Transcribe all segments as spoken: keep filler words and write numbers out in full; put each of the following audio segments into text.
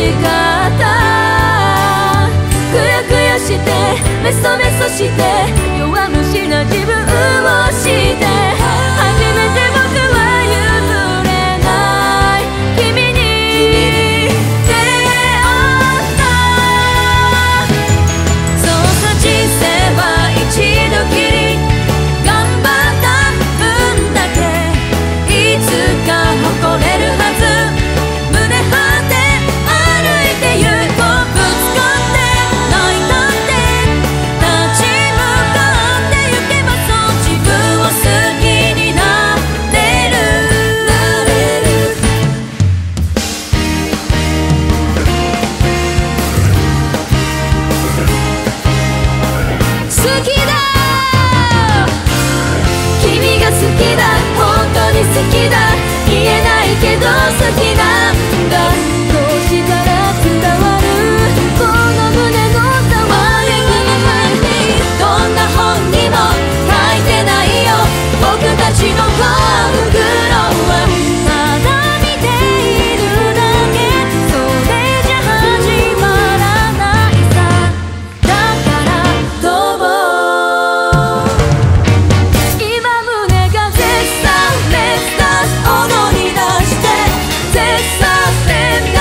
しかった。くやくやしてメソメソして弱虫な自分を知って初めて僕は譲れない君に出会った。そうさ人生は一度きり頑張った分だけいつか誇れるはず。胸張って歩いてゆこう。ぶつかって泣いたって立ち向かってゆけばそう自分を好きになれる。なれる好きだ君が好きだ本当に好きだ言えないけど好きなんだ。どうしたら伝わるこの胸のざわめき。どんな本にも書いてないよ僕たちの心は。ただ見ているだけそれじゃ始まらないさ。だから飛ぼう。今胸が絶賛レッサー踊り出して絶賛旋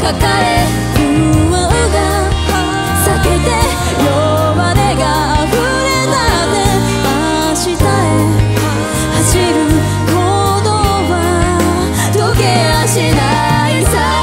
抱え不安が避けて弱音が溢れたって明日へ走る行動は時計はしないさ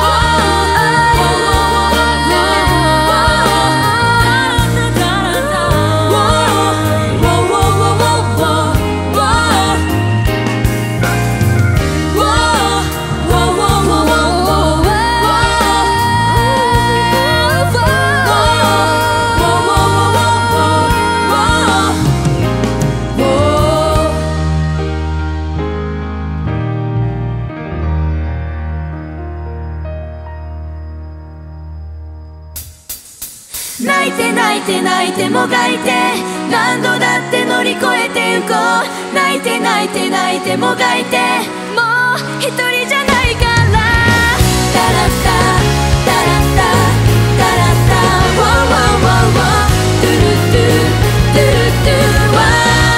泣いて泣いて泣いてもがいて何度だって乗り越えてゆこう泣いて泣いて泣いてもがいてもう一人じゃないからタラッタタラッタタラッタウォーウォーウォーウォートゥルトゥトゥルトゥワ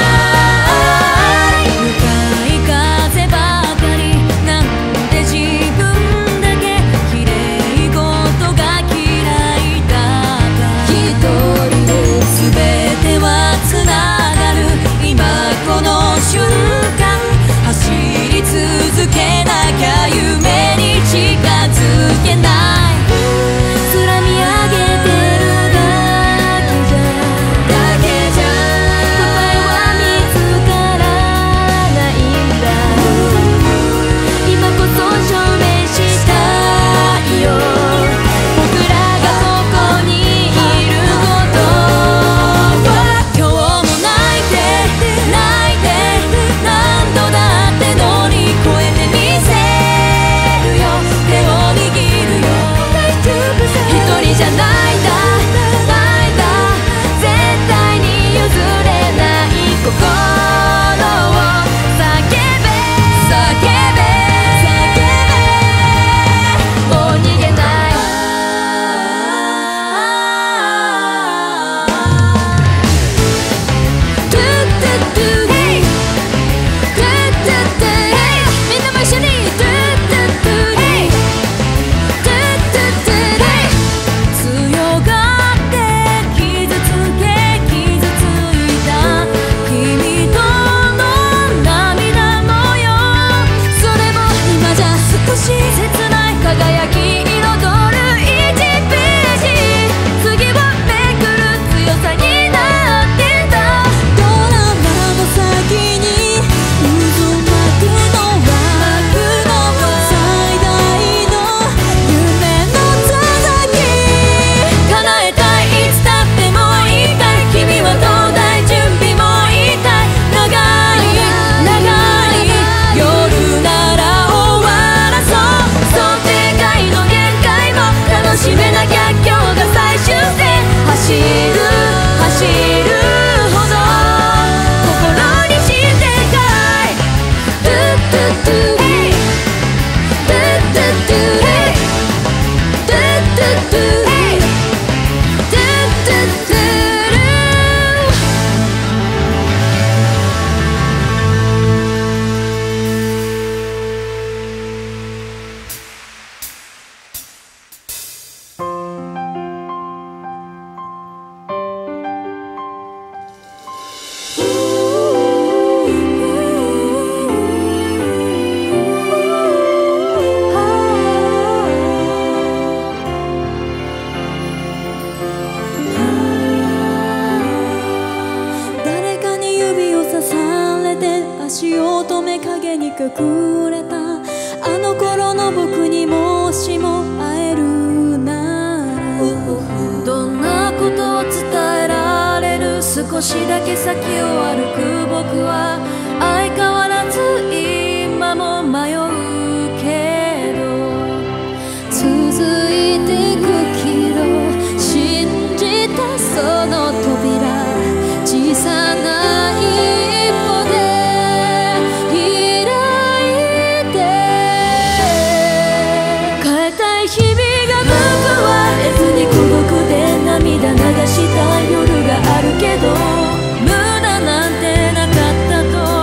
ーイ向かい風ばかりなんで自分だけ綺麗事が嫌いだすべてはつながる今この瞬間走り続けなきゃ夢に近づけない空見上げてるだけじゃだけじゃ答えは見つからないんだ今こそ証明したいよ僕らがここにいるじゃないんだないんだ絶対に譲れない心を叫べ叫べ叫べもう逃げないトゥットゥットゥヘイトゥットゥットゥヘイみんなも一緒にトゥットゥットゥヘイトゥットゥットゥヘイ強がって傷つけ傷ついた君との涙模様それも今じゃ少し切ない輝き彩るいちページ次をめくる強さになってたドラマの先に渦巻くのは最大の夢の続き叶えたいいつだってもういいかい君はどうだい準備もいいかい長い長い夜なら終わらそう想定外の限界も楽しめなきゃ今日が最終戦走る走るほど心にしてかいトゥットゥットゥヘイトゥットゥットゥヘイトゥットゥットゥヘイトゥットゥットゥル誰かに指を刺されて足音目影に隠れたあの頃の僕にもしも会えるならどんなことを伝えられる少しだけ先を歩く僕は相変わらず今も迷うけど続いてくけど信じたその扉小さな一歩で開いて変えたい日々が報われずに孤独で涙流した夜があるけど無駄なんてなかったと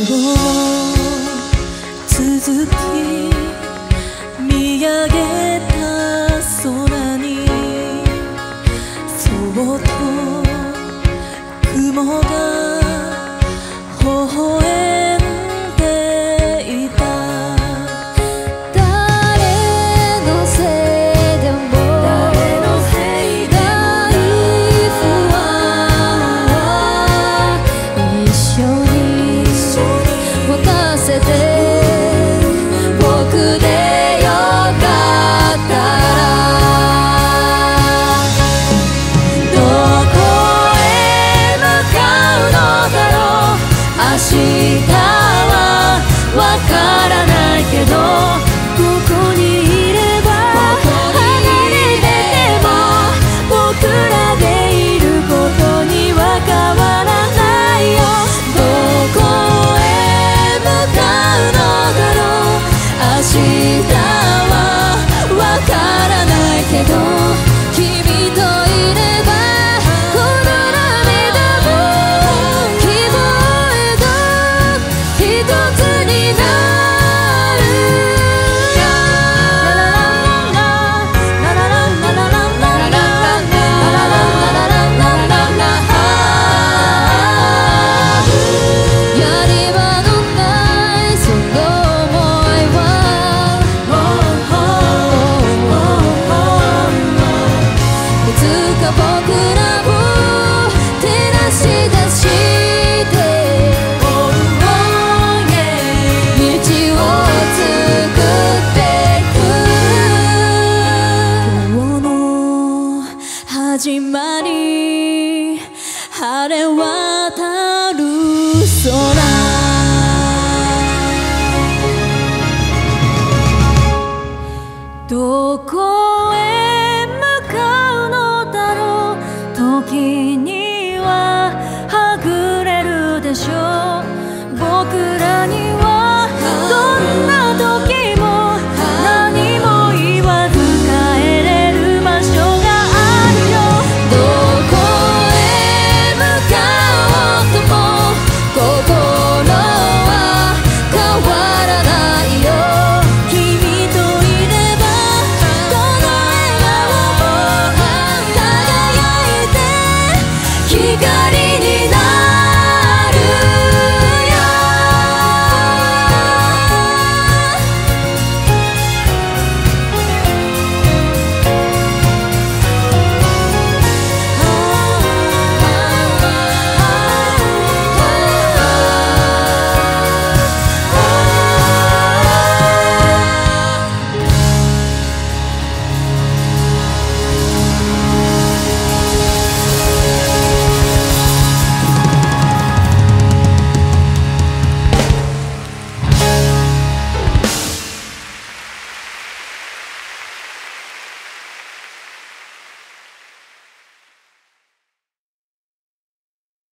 続き見上げた空にそっと雲が